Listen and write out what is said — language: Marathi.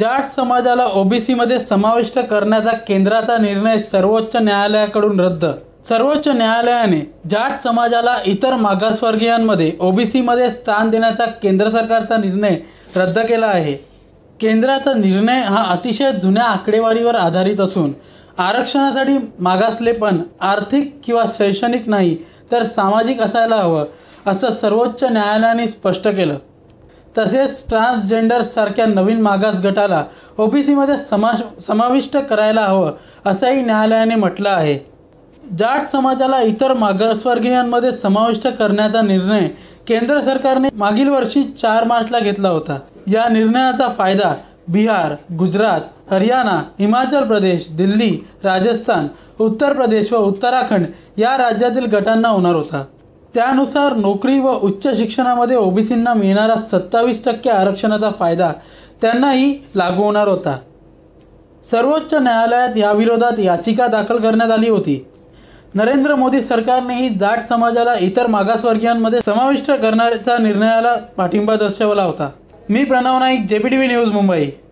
जाट समाजाला ओबीसी मध्ये समाविष्ट करण्याचा केंद्राचा निर्णय सर्वोच्च न्यायालयाकडून रद्द। सर्वोच्च न्यायालयाने जाट समाजाला इतर मागासवर्गीयांमध्ये ओबीसी मध्ये स्थान देण्याचा केंद्र सरकारचा निर्णय रद्द केला आहे। केंद्राचा निर्णय हा अतिशय जुन्या आकडेवारीवर आधारित असून आरक्षणासाठी मागासलेपण आर्थिक किंवा शैक्षणिक नाही तर सामाजिक असायला हवं असं सर्वोच्च न्यायालयाने स्पष्ट केलं। तसेच ट्रान्सजेंडर सारख्या नवीन मागास गटाला ओबीसीमध्ये समाविष्ट करायला हवं असंही न्यायालयाने म्हटलं आहे। जाट समाजाला इतर मागासवर्गीयांमध्ये समाविष्ट करण्याचा निर्णय केंद्र सरकारने मागील वर्षी 4 मार्चला घेतला होता। या निर्णयाचा फायदा बिहार, गुजरात, हरियाणा, हिमाचल प्रदेश, दिल्ली, राजस्थान, उत्तर प्रदेश व उत्तराखंड या राज्यातील गटांना होणार होता। त्यानुसार नोकरी व उच्च शिक्षणामध्ये ओबीसींना मिळणारा 27% आरक्षणाचा फायदा त्यांनाही लागू होणार होता। सर्वोच्च न्यायालयात याविरोधात याचिका दाखल करण्यात आली होती। नरेंद्र मोदी सरकारनेही जाट समाजाला इतर मागासवर्गीयांमध्ये समाविष्ट करण्याच्या निर्णयाला पाठिंबा दर्शवला होता। मी प्रणव नाईक, JPTV न्यूज, मुंबई।